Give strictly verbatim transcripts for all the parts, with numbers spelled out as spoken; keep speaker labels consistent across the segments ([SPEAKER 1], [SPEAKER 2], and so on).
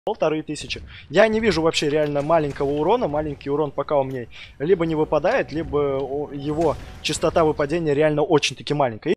[SPEAKER 1] Полторы тысячи. Я не вижу вообще реально маленького урона. Маленький урон пока у меня либо не выпадает, либо его частота выпадения реально очень-таки маленькая.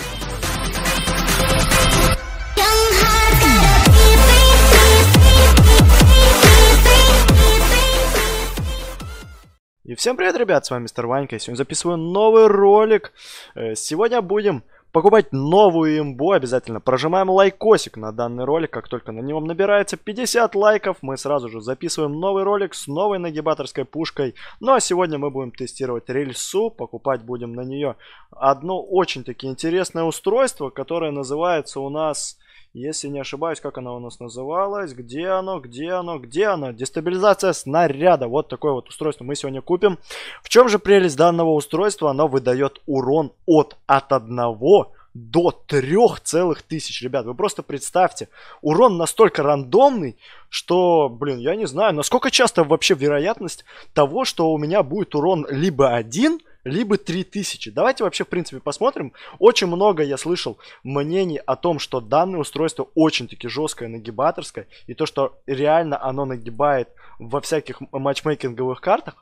[SPEAKER 1] И всем привет, ребят, с вами мистер Ванька. Я сегодня записываю новый ролик. Сегодня будем покупать новую имбу. Обязательно прожимаем лайкосик на данный ролик. Как только на нем набирается пятьдесят лайков, мы сразу же записываем новый ролик с новой нагибаторской пушкой. Ну а сегодня мы будем тестировать рельсу. Покупать будем на нее одно очень-таки интересное устройство, которое называется у нас... Если не ошибаюсь, как оно у нас называлось, где оно, где оно, где оно? Дестабилизация снаряда. Вот такое вот устройство мы сегодня купим. В чем же прелесть данного устройства? Оно выдает урон от, от одного до трёх целых тысяч. Ребят, вы просто представьте. Урон настолько рандомный, что, блин, я не знаю, насколько часто вообще вероятность того, что у меня будет урон либо один, либо три тысячи. Давайте вообще, в принципе, посмотрим. Очень много я слышал мнений о том, что данное устройство очень-таки жесткое, нагибаторское. И то, что реально оно нагибает во всяких матчмейкинговых картах.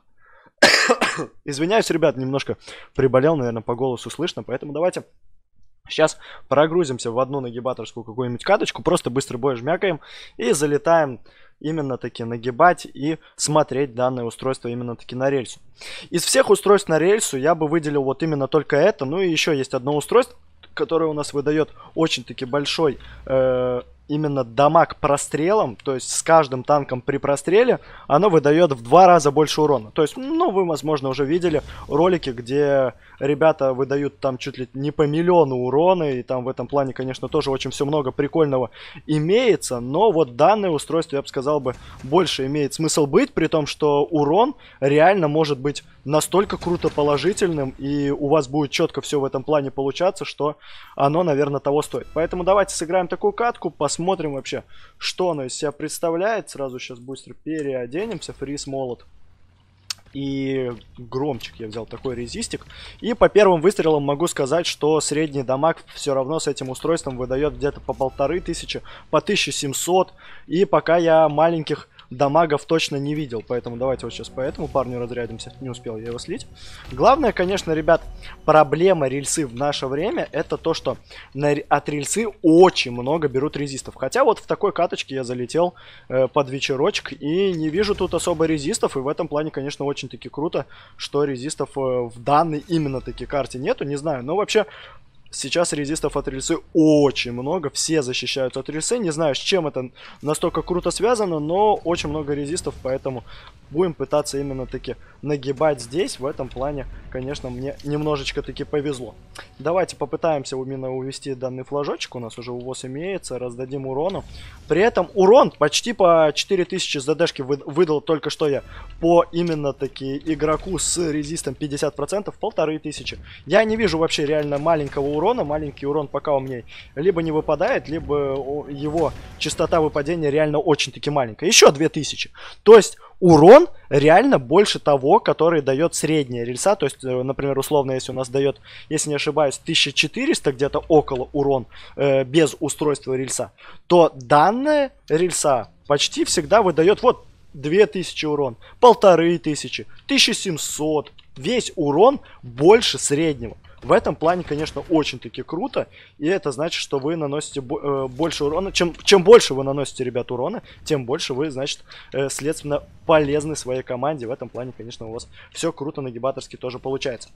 [SPEAKER 1] Извиняюсь, ребят, немножко приболел, наверное, по голосу слышно. Поэтому давайте сейчас прогрузимся в одну нагибаторскую какую-нибудь каточку. Просто быстро бой жмякаем и залетаем именно таки нагибать и смотреть данное устройство именно таки на рельсу. Из всех устройств на рельсу я бы выделил вот именно только это. Ну и еще есть одно устройство, которое у нас выдает очень-таки большой э, именно дамаг прострелом. То есть с каждым танком при простреле оно выдает в два раза больше урона. То есть, ну вы, возможно, уже видели ролики, где ребята выдают там чуть ли не по миллиону урона. И там в этом плане, конечно, тоже очень все много прикольного имеется. Но вот данное устройство, я бы сказал, бы больше имеет смысл быть. При том, что урон реально может быть настолько круто положительным. И у вас будет четко все в этом плане получаться, что оно, наверное, того стоит. Поэтому давайте сыграем такую катку. Посмотрим вообще, что оно из себя представляет. Сразу сейчас быстро переоденемся. Фриз молот. И громчик я взял, такой резистик. И по первым выстрелам могу сказать, что средний дамаг все равно с этим устройством выдает где-то по полторы тысячи, по тысяче семьсот. И пока я маленьких дамагов точно не видел. Поэтому давайте вот сейчас по этому парню разрядимся. Не успел я его слить. Главное, конечно, ребят, проблема рельсы в наше время это то, что на, от рельсы очень много берут резистов. Хотя вот в такой каточке я залетел э, под вечерочек и не вижу тут особо резистов. И в этом плане, конечно, очень-таки круто, что резистов э, в данной именно таки карте нету. Не знаю, но вообще... Сейчас резистов от рельсы очень много, все защищаются от рельсы. Не знаю, с чем это настолько круто связано, но очень много резистов, поэтому будем пытаться именно таки нагибать здесь. В этом плане, конечно, мне немножечко таки повезло. Давайте попытаемся именно увести данный флажочек. У нас уже увоз имеется, раздадим урону. При этом урон почти по четыре тысячи задешки выдал только что я по именно таки игроку с резистом пятьдесят процентов, полторы тысячи. Я не вижу вообще реально маленького урона. урона. Маленький урон пока у меня либо не выпадает, либо его частота выпадения реально очень-таки маленькая. Еще две тысячи. То есть урон реально больше того, который дает средняя рельса. То есть, например, условно, если у нас дает, если не ошибаюсь, тысяча четыреста где-то около урон э, без устройства рельса, то данная рельса почти всегда выдает вот две тысячи урон, полторы тысячи, тысяча семьсот. Весь урон больше среднего. В этом плане, конечно, очень-таки круто. И это значит, что вы наносите э, больше урона. Чем, чем больше вы наносите, ребят, урона, тем больше вы, значит, э, следственно, полезны своей команде. В этом плане, конечно, у вас все круто нагибаторски тоже получается.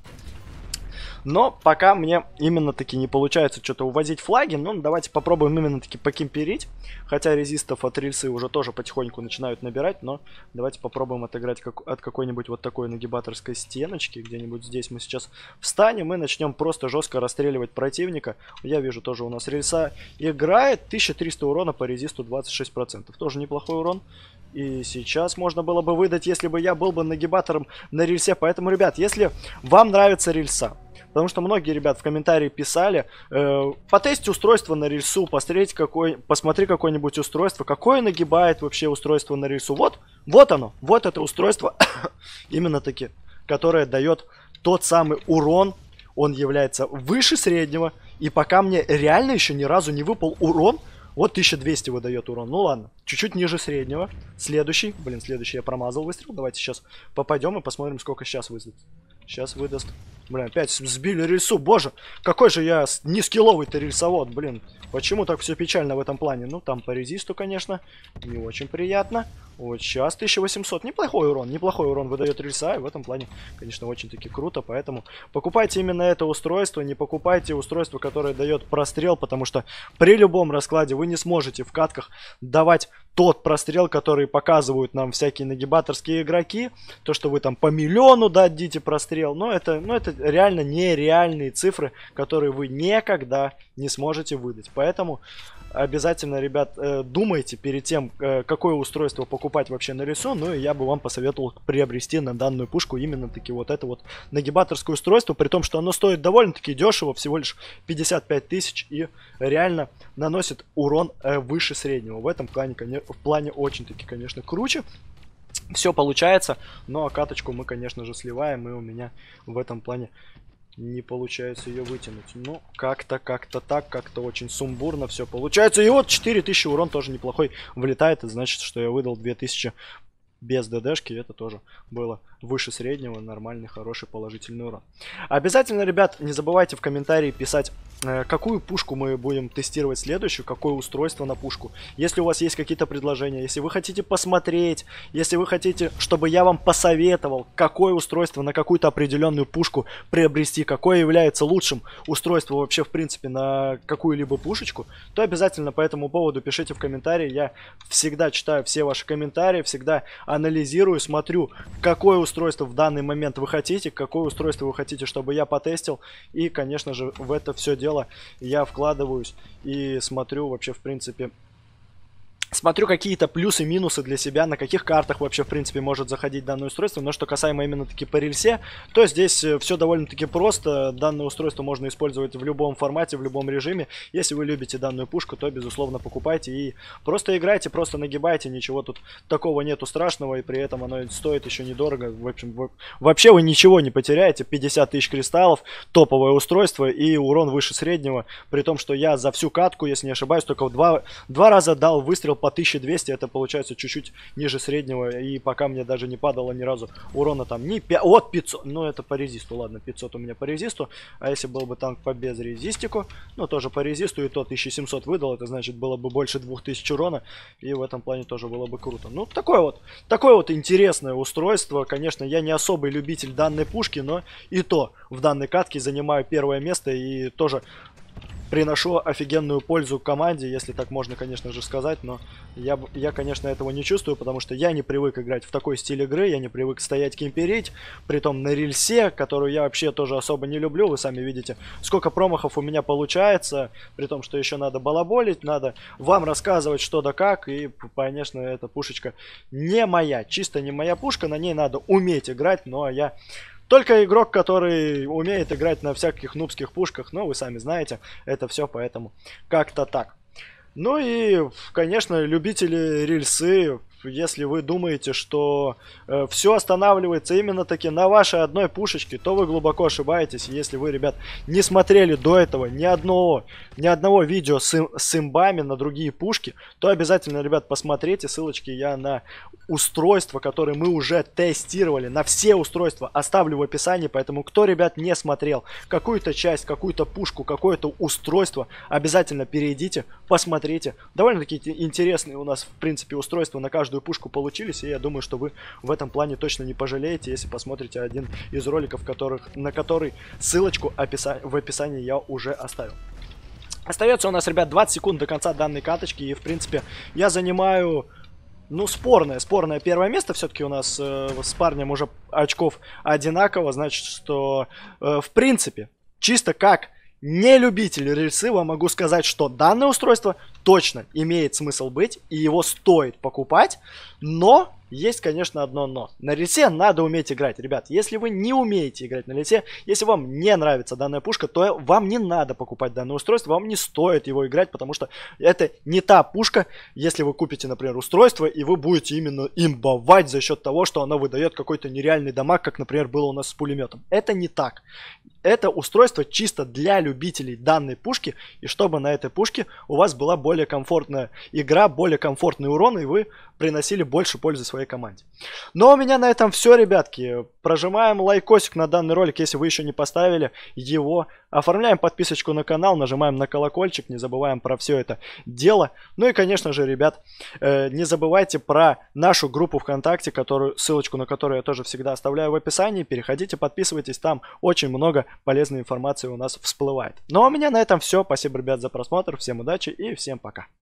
[SPEAKER 1] Но пока мне именно таки не получается что-то увозить флаги. Ну, давайте попробуем именно таки покемперить. Хотя резистов от рельсы уже тоже потихоньку начинают набирать. Но давайте попробуем отыграть как, от какой-нибудь вот такой нагибаторской стеночки. Где-нибудь здесь мы сейчас встанем и начнем просто жестко расстреливать противника. Я вижу, тоже у нас рельса играет. тысяча триста урона по резисту двадцать шесть процентов. Тоже неплохой урон. И сейчас можно было бы выдать, если бы я был бы нагибатором на рельсе. Поэтому, ребят, если вам нравится рельса, потому что многие ребят в комментарии писали, э, потестить устройство на рельсу, посмотреть какой, посмотри какое-нибудь устройство, какое нагибает вообще устройство на рельсу. Вот, вот оно, вот это устройство, именно таки, которое дает тот самый урон, он является выше среднего. И пока мне реально еще ни разу не выпал урон Вот тысяча двести выдает урон. Ну ладно, чуть-чуть ниже среднего. Следующий, блин, следующий я промазал выстрел. Давайте сейчас попадем и посмотрим, сколько сейчас выдаст. Сейчас выдаст. Блин, опять сбили рельсу. Боже, какой же я нескилловый-то рельсовод, блин. Почему так все печально в этом плане? Ну, там по резисту, конечно, не очень приятно. Вот сейчас тысяча восемьсот. Неплохой урон, неплохой урон выдает рельса. И в этом плане, конечно, очень-таки круто. Поэтому покупайте именно это устройство. Не покупайте устройство, которое дает прострел. Потому что при любом раскладе вы не сможете в катках давать тот прострел, который показывают нам всякие нагибаторские игроки. То, что вы там по миллиону дадите прострел. Но это, ну, это реально нереальные цифры, которые вы никогда не сможете выдать. Поэтому обязательно, ребят, э, думайте перед тем, э, какое устройство покупать вообще на рельсу. Ну и я бы вам посоветовал приобрести на данную пушку именно таки вот это вот нагибаторское устройство. При том, что оно стоит довольно-таки дешево, всего лишь пятьдесят пять тысяч. И реально наносит урон э, выше среднего. В этом плане, в плане очень-таки, конечно, круче. Все получается, но каточку мы, конечно же, сливаем. И у меня в этом плане не получается ее вытянуть. Ну, как-то, как-то так, как-то очень сумбурно все получается. И вот четыре тысячи урон тоже неплохой влетает. Это значит, что я выдал две тысячи без ДДшки. Это тоже было выше среднего. Нормальный, хороший, положительный урон. Обязательно, ребят, не забывайте в комментарии писать, э, какую пушку мы будем тестировать следующую, какое устройство на пушку. Если у вас есть какие-то предложения, если вы хотите посмотреть, если вы хотите, чтобы я вам посоветовал, какое устройство на какую-то определенную пушку приобрести, какое является лучшим устройством вообще, в принципе, на какую-либо пушечку, то обязательно по этому поводу пишите в комментарии. Я всегда читаю все ваши комментарии, всегда анализирую, смотрю, какое устройство в данный момент вы хотите, какое устройство вы хотите, чтобы я потестил. И, конечно же, в это все дело я вкладываюсь и смотрю вообще, в принципе, смотрю какие-то плюсы-минусы для себя, на каких картах вообще, в принципе, может заходить данное устройство. Но что касаемо именно таки по рельсе, то здесь все довольно-таки просто. Данное устройство можно использовать в любом формате, в любом режиме. Если вы любите данную пушку, то, безусловно, покупайте и просто играйте, просто нагибайте. Ничего тут такого нету страшного, и при этом оно стоит еще недорого. В общем, вообще вы ничего не потеряете. пятьдесят тысяч кристаллов, топовое устройство и урон выше среднего. При том, что я за всю катку, если не ошибаюсь, только в два, два раза дал выстрел по тысяче двести, это получается чуть-чуть ниже среднего, и пока мне даже не падало ни разу урона там ни пять, вот пятьсот, ну это по резисту, ладно, пятьсот у меня по резисту, а если был бы танк по безрезистику, ну тоже по резисту, и то тысяча семьсот выдал, это значит было бы больше двух тысяч урона, и в этом плане тоже было бы круто. Ну такое вот, такое вот интересное устройство, конечно, я не особый любитель данной пушки, но и то в данной катке занимаю первое место и тоже приношу офигенную пользу команде, если так можно, конечно же, сказать, но я, я, конечно, этого не чувствую, потому что я не привык играть в такой стиль игры, я не привык стоять кемперить, притом на рельсе, которую я вообще тоже особо не люблю, вы сами видите, сколько промахов у меня получается, при том, что еще надо балаболить, надо вам рассказывать что да как, и, конечно, эта пушечка не моя, чисто не моя пушка, на ней надо уметь играть, но я... Только игрок, который умеет играть на всяких нубских пушках, но вы сами знаете, это все, поэтому как-то так. Ну и, конечно, любители рельсы, если вы думаете, что э, все останавливается именно таки на вашей одной пушечке, то вы глубоко ошибаетесь. Если вы, ребят, не смотрели до этого ни одного, ни одного видео с, с имбами на другие пушки, то обязательно, ребят, посмотрите. Ссылочки я на устройства, которые мы уже тестировали, на все устройства оставлю в описании. Поэтому, кто, ребят, не смотрел какую-то часть, какую-то пушку, какое-то устройство, обязательно перейдите, посмотрите. Довольно-таки интересные у нас, в принципе, устройства на каждую пушку получились, и я думаю, что вы в этом плане точно не пожалеете, если посмотрите один из роликов, которых, на который ссылочку описа в описании я уже оставил. Остается у нас, ребят, двадцать секунд до конца данной каточки, и, в принципе, я занимаю, ну, спорное, спорное первое место. Все-таки у нас э, с парнем уже очков одинаково, значит, что, э, в принципе, чисто как не любитель рельсы, вам могу сказать, что данное устройство точно имеет смысл быть, и его стоит покупать, но есть, конечно, одно но. На рельсе надо уметь играть, ребят. Если вы не умеете играть на рельсе, если вам не нравится данная пушка, то вам не надо покупать данное устройство, вам не стоит его играть, потому что это не та пушка, если вы купите, например, устройство, и вы будете именно имбовать за счет того, что оно выдает какой-то нереальный дамаг, как, например, было у нас с пулеметом. Это не так. Это устройство чисто для любителей данной пушки, и чтобы на этой пушке у вас была более комфортная игра, более комфортный урон, и вы приносили больше пользы своей команде. Но у меня на этом все, ребятки. Прожимаем лайкосик на данный ролик, если вы еще не поставили его. Оформляем подписочку на канал, нажимаем на колокольчик, не забываем про все это дело. Ну и, конечно же, ребят, э, не забывайте про нашу группу ВКонтакте, которую, ссылочку на которую я тоже всегда оставляю в описании. Переходите, подписывайтесь, там очень много полезной информации у нас всплывает. Ну а у меня на этом все. Спасибо, ребят, за просмотр. Всем удачи и всем пока.